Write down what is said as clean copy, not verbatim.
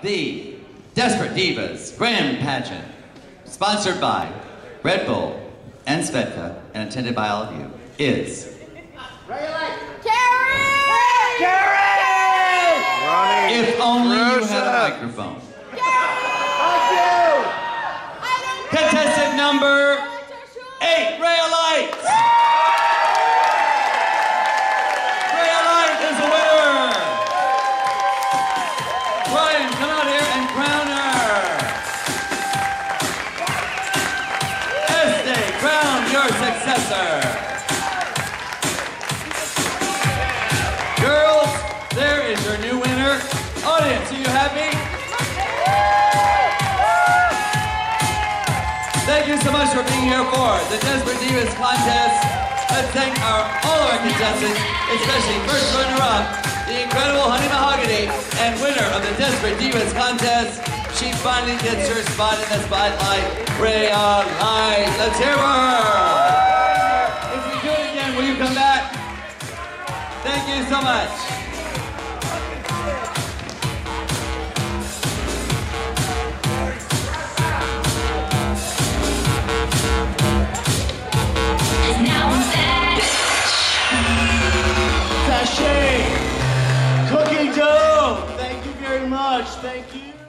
the Desperate Divas Grand Pageant, sponsored by Red Bull and Svedka, and attended by all of you, is... Carrie! If only you had a microphone. Contestant number 8, Rayalite! Rayalite is a winner! Brian, come out here and crown her! Este, crown your successor! Girls, there is your new winner. Audience, are you happy? Thank you so much for being here for the Desperate Divas contest. Let's thank all our contestants, especially first runner-up, the incredible Honey Mahogany, and winner of the Desperate Divas contest. She finally gets her spot in the spotlight, Rayalite. Let's hear her! If we do it again, will you come back? Thank you so much. Sachet, cookie dough. Thank you very much. Thank you.